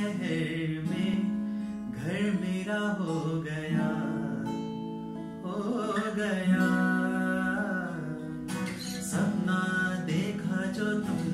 शहर में घर मेरा हो गया, हो गया। सपना देखा जो तुम